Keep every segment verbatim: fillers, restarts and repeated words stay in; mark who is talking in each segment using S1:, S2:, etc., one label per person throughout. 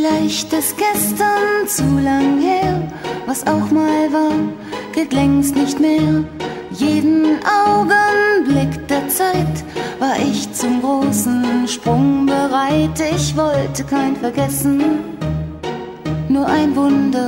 S1: Vielleicht ist gestern zu lang her, was auch mal war, gilt längst nicht mehr. Jeden Augenblick der Zeit war ich zum großen Sprung bereit. Ich wollte kein Vergessen, nur ein Wunder.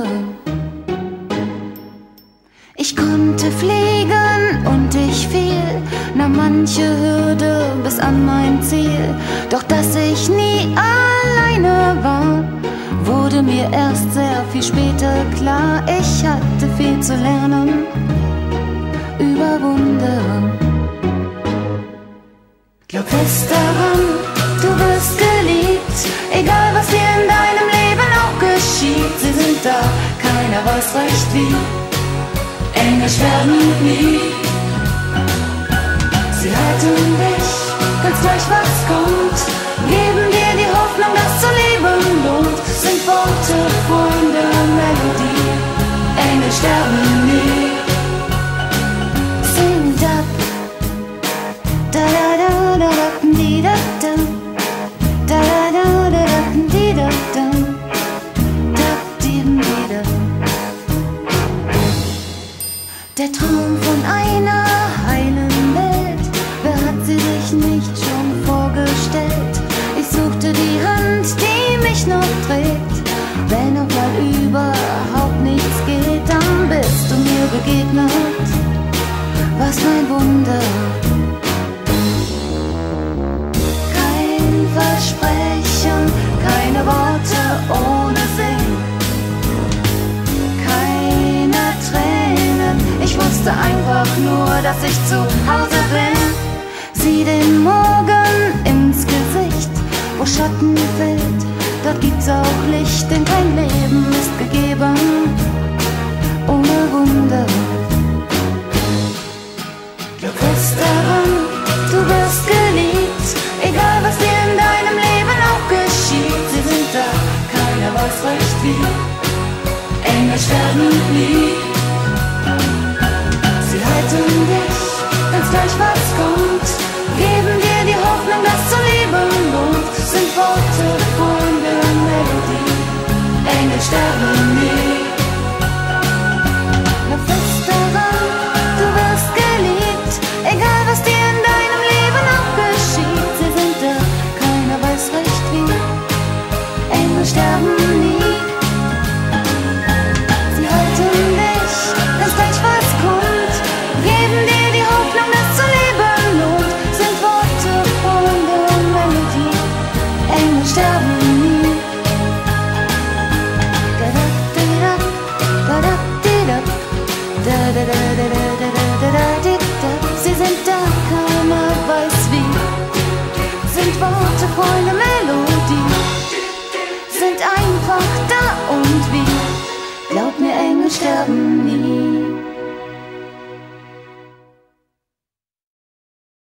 S1: Ich konnte fliegen und ich fiel, nahm manche Hürde bis an mein Ziel. Doch dass ich nie alleine war, wurde mir erst sehr viel später klar. Ich hatte viel zu lernen über Wunder. Glaub fest daran, du wirst geliebt, egal was dir in deinem Leben auch geschieht. Sie sind da, keiner weiß recht wie. Engel sterben nie. Sie halten dich, ganz gleich was kommt, geben dir die Hoffnung, dass zu leben lohnt. Sind Worte, Freunde, Melodie. Engel sterben nie. Sing da, da da da da da di da da, da da da da da di da da, da di da. Der Traum von einer heilen Welt, wer hat sie sich nicht schon vorgestellt? Ich suchte die Hand, die mich noch trägt. Wenn auch mal überhaupt nichts geht, dann bist du mir begegnet. Was mein Wunder. Kein Versprechen, keine Worte ohne Sinn, keine Tränen. Ich wusste einfach nur, dass ich zu Hause bin. Sieh den Morgen ins Gesicht, wo Schatten fällt, dort gibt's auch Licht, denn kein Leben ist gegeben ohne Wunder. Glaub fest daran, du wirst geliebt, egal was dir in deinem Leben auch geschieht. Sie sind da, keiner weiß recht wie. Engel sterben nie. Sie halten dich, ganz gleich was kommt, geben dir die Hoffnung, dass zu leben lohnt. Sind Worte, Freunde, Melodie. Engel sterben nie. Glaub fest daran, du wirst geliebt, egal was dir in deinem Leben auch geschieht. Sie sind da, keiner weiß recht wie. Engel sterben nie. Sie halten dich, ganz gleich was kommt, geben dir die Hoffnung, dass zu leben lohnt. Sind Worte, Freunde, Melodie. Engel sterben nie. Da da da da da da da da da da da da da. Sie sind da, keiner weiß wie. Sind Worte, Freunde, Melodie. Sind einfach da und wie. Glaub mir, Engel sterben nie.